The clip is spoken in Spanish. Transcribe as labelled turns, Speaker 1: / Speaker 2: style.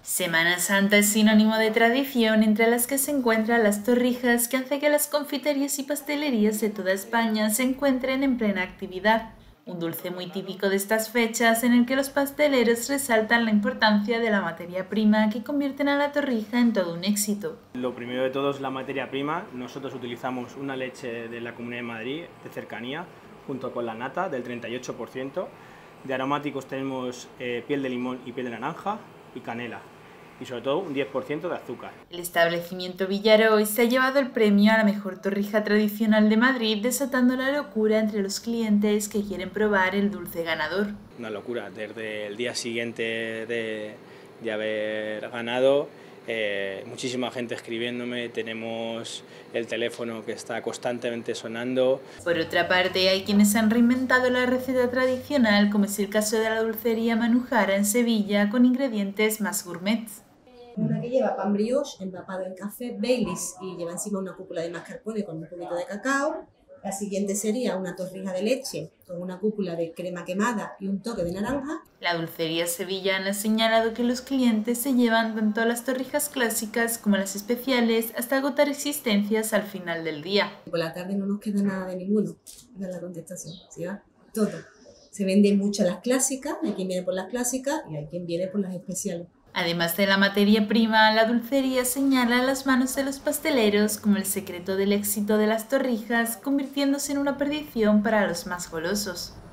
Speaker 1: Semana Santa es sinónimo de tradición, entre las que se encuentran las torrijas, que hace que las confiterías y pastelerías de toda España se encuentren en plena actividad. Un dulce muy típico de estas fechas, en el que los pasteleros resaltan la importancia de la materia prima que convierten a la torrija en todo un éxito.
Speaker 2: Lo primero de todo es la materia prima. Nosotros utilizamos una leche de la Comunidad de Madrid, de cercanía, junto con la nata del 38%. De aromáticos tenemos piel de limón y piel de naranja y canela. Y sobre todo un 10% de azúcar.
Speaker 1: El establecimiento Villaroy se ha llevado el premio a la mejor torrija tradicional de Madrid, desatando la locura entre los clientes que quieren probar el dulce ganador.
Speaker 2: Una locura, desde el día siguiente de haber ganado, muchísima gente escribiéndome, tenemos el teléfono que está constantemente sonando.
Speaker 1: Por otra parte, hay quienes han reinventado la receta tradicional, como es el caso de la dulcería Manujara en Sevilla, con ingredientes más gourmets.
Speaker 3: Una que lleva pan brioche empapado en café Baileys y lleva encima una cúpula de mascarpone con un poquito de cacao. La siguiente sería una torrija de leche con una cúpula de crema quemada y un toque de naranja.
Speaker 1: La dulcería sevillana ha señalado que los clientes se llevan tanto las torrijas clásicas como las especiales hasta agotar existencias al final del día.
Speaker 3: Por la tarde no nos queda nada de ninguno, esa es la contestación, ¿sí va? Todo. Se venden mucho las clásicas, hay quien viene por las clásicas y hay quien viene por las especiales.
Speaker 1: Además de la materia prima, la dulcería señala las manos de los pasteleros como el secreto del éxito de las torrijas, convirtiéndose en una perdición para los más golosos.